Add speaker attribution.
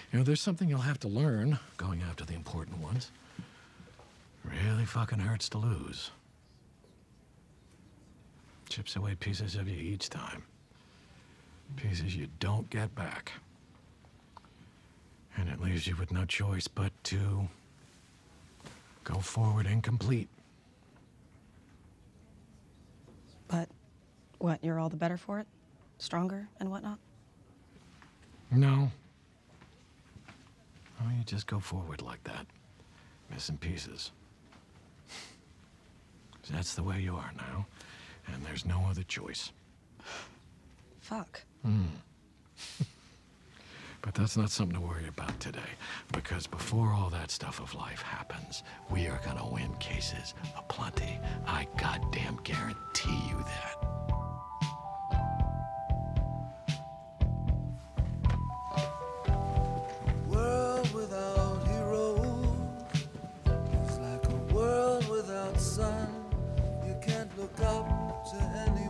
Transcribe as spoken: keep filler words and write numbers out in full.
Speaker 1: You know, there's something you'll have to learn going after the important ones. Really fucking hurts to lose. Chips away pieces of you each time. Pieces you don't get back. And it leaves you with no choice but to go forward incomplete.
Speaker 2: But what, you're all the better for it? Stronger and whatnot?
Speaker 1: No. Oh, you just go forward like that. Missing pieces. That's the way you are now. And there's no other choice.
Speaker 2: Fuck.
Speaker 1: Hmm. But that's not something to worry about today. Because before all that stuff of life happens, we are gonna win cases aplenty. I goddamn guarantee you that.
Speaker 3: World without heroes is like a world without sun. You can't look up to any